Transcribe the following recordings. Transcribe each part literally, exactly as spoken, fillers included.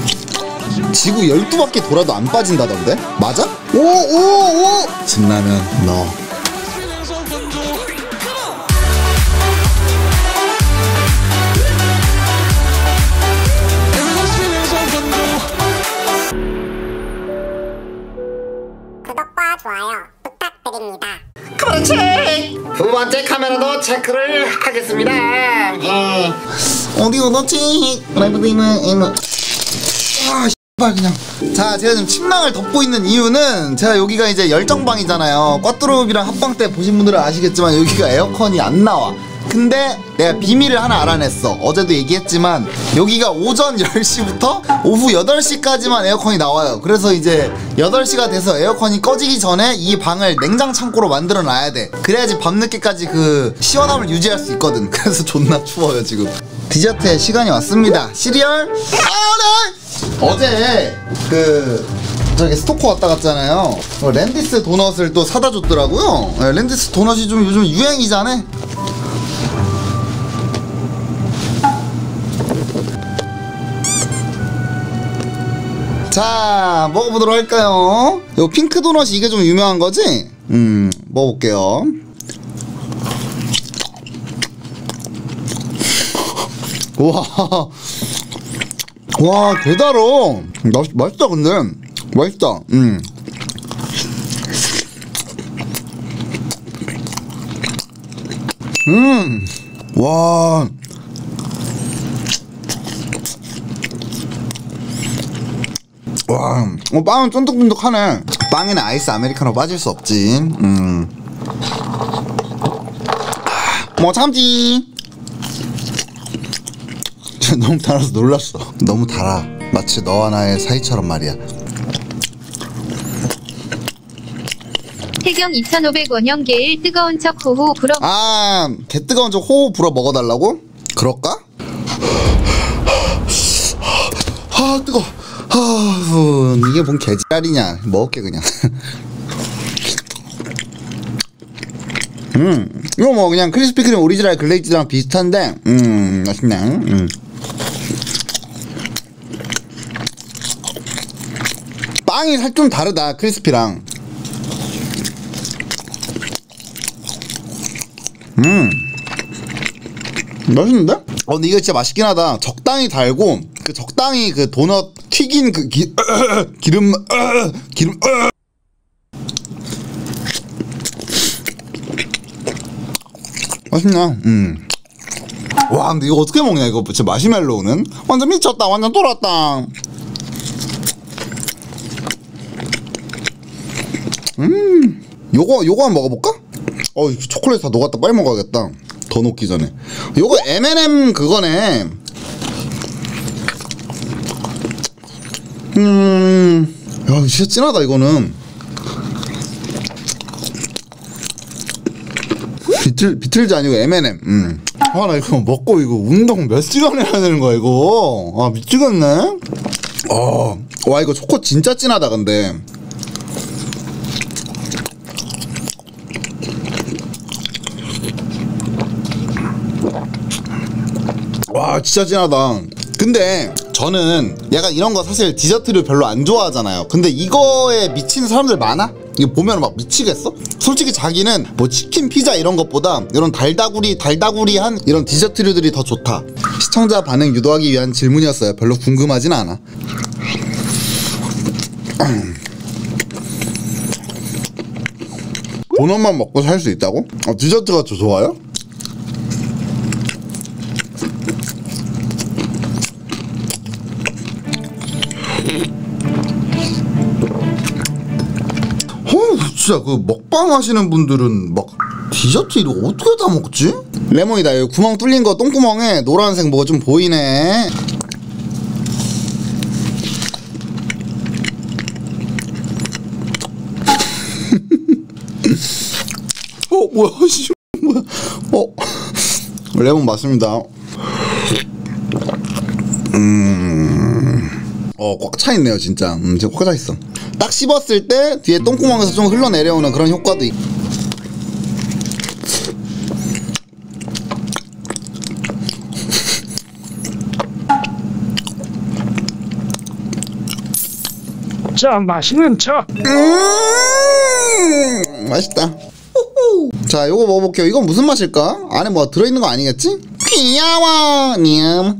지구 열두 바퀴 돌아도 안 빠진다던데? 맞아? 오오오! 진라면 너 구독과 좋아요 부탁드립니다. 그렇지. 두 번째 카메라도 체크를 하겠습니다. 예. 어디 오너지? 라이브드림은 아 씨발 그냥. 자, 제가 지금 침낭을 덮고 있는 이유는 제가 여기가 이제 열정방이잖아요. 꽈뚜루비랑 합방 때 보신 분들은 아시겠지만 여기가 에어컨이 안 나와. 근데 내가 비밀을 하나 알아냈어. 어제도 얘기했지만 여기가 오전 열 시부터 오후 여덟 시까지만 에어컨이 나와요. 그래서 이제 여덟 시가 돼서 에어컨이 꺼지기 전에 이 방을 냉장 창고로 만들어 놔야 돼. 그래야지 밤늦게까지 그 시원함을 유지할 수 있거든. 그래서 존나 추워요 지금. 디저트의 시간이 왔습니다. 시리얼. 아, 네. 어제 그 저기 스토커 왔다 갔잖아요. 랜디스 도넛을 또 사다 줬더라고요. 네, 랜디스 도넛이 좀 요즘 유행이잖아. 자, 먹어보도록 할까요? 요 핑크 도넛이 이게 좀 유명한 거지? 음, 먹어볼게요. 와, 와, 개달어. 맛, 맛있다, 근데. 맛있다, 음. 음, 와. 와, 어, 빵은 쫀득쫀득하네. 빵에는 아이스 아메리카노 빠질 수 없지. 음. 뭐 참지. 너무 달아서 놀랐어. 너무 달아. 마치 너와 나의 사이처럼 말이야. 태경 이천오백 원형 게일 뜨거운 척 호호 불어. 아, 개 뜨거운 척 호호 불어 먹어달라고? 그럴까? 아, 뜨거. 아, 이게 뭔 개지랄이냐. 먹을게 그냥. 음, 이거 뭐 그냥 크리스피 크림 오리지널 글레이즈랑 비슷한데, 음, 맛있네. 음. 빵이 살 좀 다르다, 크리스피랑. 음, 맛있는데? 어, 근데 이거 진짜 맛있긴 하다. 적당히 달고 그 적당히 그 도넛 튀긴 그 기, 기름 기름 맛있냐? 음. 와, 근데 이거 어떻게 먹냐 이거. 진짜 마시멜로우는 완전 미쳤다. 완전 돌았다. 음, 요거 요거 한번 먹어볼까? 어, 초콜릿 다 녹았다. 빨리 먹어야겠다. 더 녹기 전에. 요거 엠 앤 엠 그거네. 음, 야, 진짜 진하다 이거는. 비틀 비틀즈 아니고 엠 앤 엠. 음. 아, 나 이거 먹고 이거 운동 몇 시간 해야 되는 거야 이거. 아, 미치겠네. 어, 와, 이거 초코 진짜 진하다 근데. 와, 진짜 진하다. 근데 저는 약간 이런 거 사실 디저트를 별로 안 좋아하잖아요. 근데 이거에 미치는 사람들 많아? 이거 보면 막 미치겠어? 솔직히 자기는 뭐 치킨, 피자 이런 것보다 이런 달다구리, 달다구리한 이런 디저트류들이 더 좋다. 시청자 반응 유도하기 위한 질문이었어요. 별로 궁금하진 않아. 도넛만 먹고 살 수 있다고? 아, 디저트가 더 좋아요? 진짜 그 먹방 하시는 분들은 막 디저트 이거 어떻게 다 먹지? 레몬이다. 여기 구멍 뚫린 거 똥구멍에 노란색 뭐가 좀 보이네. 어, 뭐야, 씨, 뭐야, 어, 레몬 맞습니다. 음, 어, 꽉 차 있네요, 진짜. 음, 진짜 꽉 차 있어. 딱 씹었을 때 뒤에 똥구멍에서 좀 흘러내려오는 그런 효과도 있고. 진짜 맛있는 척. 음 맛있다. 자 요거 먹어볼게요. 이건 무슨 맛일까? 안에 뭐 들어있는 거 아니겠지? 귀여워. 냠.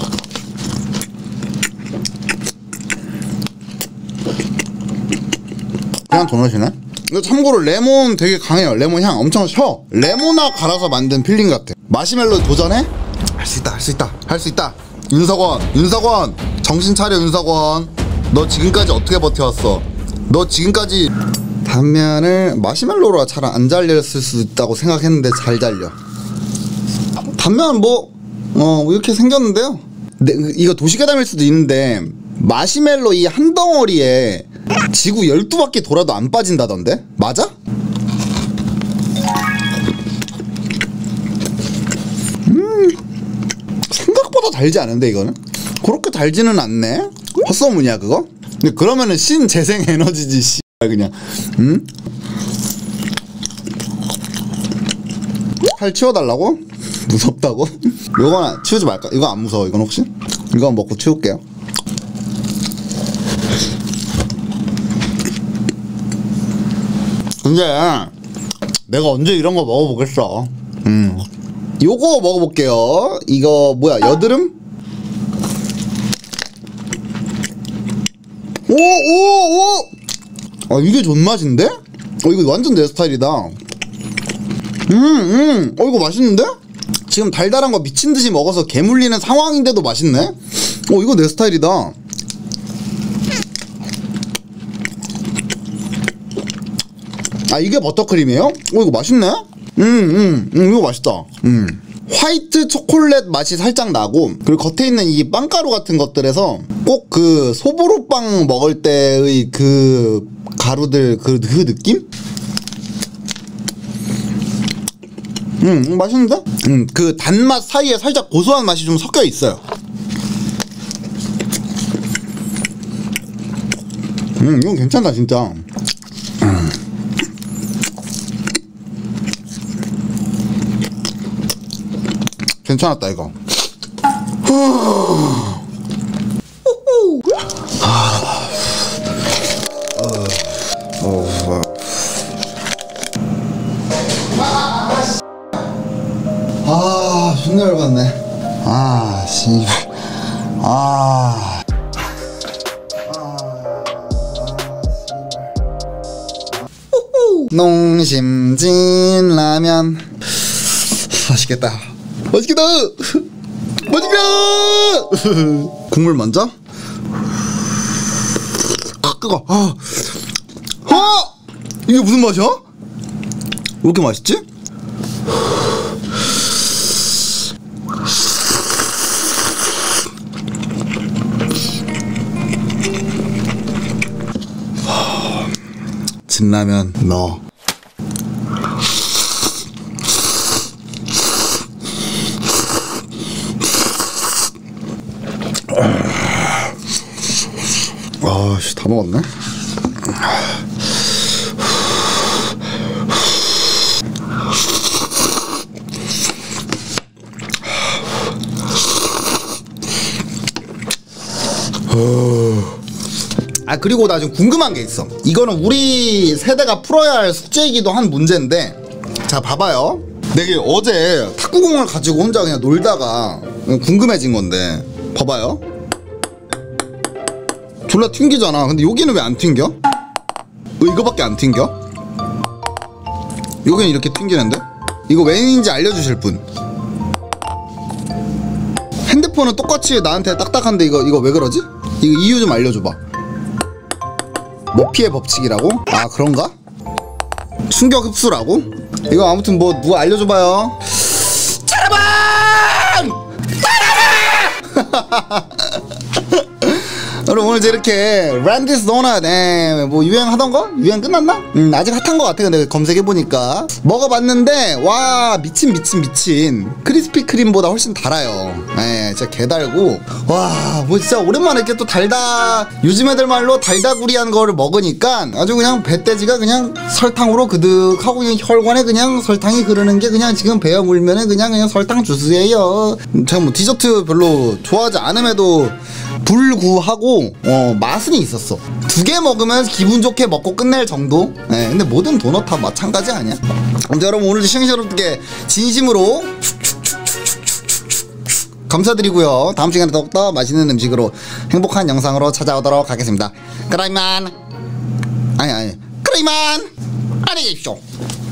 그냥 도넛이네. 이거 참고로 레몬 되게 강해요. 레몬 향 엄청 셔. 레모나 갈아서 만든 필링 같아. 마시멜로 도전해? 할 수 있다 할 수 있다 할 수 있다. 윤석원 윤석원 정신 차려. 윤석원 너 지금까지 어떻게 버텨왔어? 너 지금까지. 단면을 마시멜로로 잘 안 잘렸을 수 있다고 생각했는데 잘 잘려. 단면 뭐 어 이렇게 생겼는데요. 근데 이거 도시계담일 수도 있는데 마시멜로 이 한 덩어리에 지구 열두 바퀴 돌아도 안 빠진다던데? 맞아? 음 생각보다 달지 않은데 이거는? 그렇게 달지는 않네? 헛소문이야 그거? 근데 그러면은 신재생 에너지지 씨 그냥. 음? 팔 치워달라고? 무섭다고? 이거 치우지 말까? 이거 안 무서워 이건 혹시? 이거 먹고 치울게요. 근데 내가 언제 이런 거 먹어보겠어. 음. 요거 먹어볼게요. 이거 뭐야 여드름? 오오오! 아 이게 존맛인데? 어 이거 완전 내 스타일이다. 음음 음. 어 이거 맛있는데? 지금 달달한 거 미친듯이 먹어서 개물리는 상황인데도 맛있네? 어 이거 내 스타일이다. 아 이게 버터크림이에요? 어 이거 맛있네? 음음 음, 음, 이거 맛있다. 음 화이트 초콜릿 맛이 살짝 나고, 그리고 겉에 있는 이 빵가루 같은 것들에서 꼭 그 소보루빵 먹을 때의 그 가루들 그, 그 느낌? 음 맛있는데? 음 그 단맛 사이에 살짝 고소한 맛이 좀 섞여 있어요. 음 이건 괜찮다 진짜. 음. 괜찮았다 이거. 아 존나 열받네. 아 씨발. 아 농심진 라면 맛있겠다. 맛있겠다. 맛있겠다. 국물 먼저. 아 뜨거. 아, 아 이게 무슨 맛이야? 왜 이렇게 맛있지? 진라면 넣어. 아씨 다 먹었네. 아 그리고 나 지금 궁금한 게 있어. 이거는 우리 세대가 풀어야 할 숙제이기도 한 문제인데, 자 봐봐요. 내가 어제 탁구공을 가지고 혼자 그냥 놀다가 궁금해진 건데 봐봐요. 졸라 튕기잖아. 근데 여기는 왜 안 튕겨? 왜 이거밖에 안 튕겨? 여기는 이렇게 튕기는데? 이거 웬인지 알려주실 분. 핸드폰은 똑같이 나한테 딱딱한데 이거 이거 왜 그러지? 이거 이유 좀 알려줘봐. 머피의 법칙이라고? 아 그런가? 충격 흡수라고? 이거 아무튼 뭐 누가 알려줘봐요. 차라반! 차라반! 여러분 오늘 이렇게 란디스 도넛 네, 뭐 유행하던 거? 유행 끝났나? 음 아직 핫한 거 같아. 근데 검색해보니까 먹어봤는데 와 미친 미친 미친 크리스피 크림보다 훨씬 달아요. 네 진짜 개달고 와 뭐 진짜 오랜만에 이렇게 또 달다, 요즘 애들 말로 달다구리한 거를 먹으니까 아주 그냥 배돼지가 그냥 설탕으로 그득하고 그냥 혈관에 그냥 설탕이 흐르는 게 그냥 지금 배어 물면은 그냥 그냥 설탕 주스예요. 제가 뭐 디저트 별로 좋아하지 않음에도 불구하고 어 맛은 있었어. 두 개 먹으면 기분 좋게 먹고 끝낼 정도. 네, 근데 모든 도넛 다 마찬가지 아니야? 아무튼 여러분 오늘도 시청자분들께 진심으로 감사드리고요. 다음 시간에 더욱더 맛있는 음식으로 행복한 영상으로 찾아오도록 하겠습니다. 그럼 이만 아니 아니 그럼 이만 안녕히 계십시오.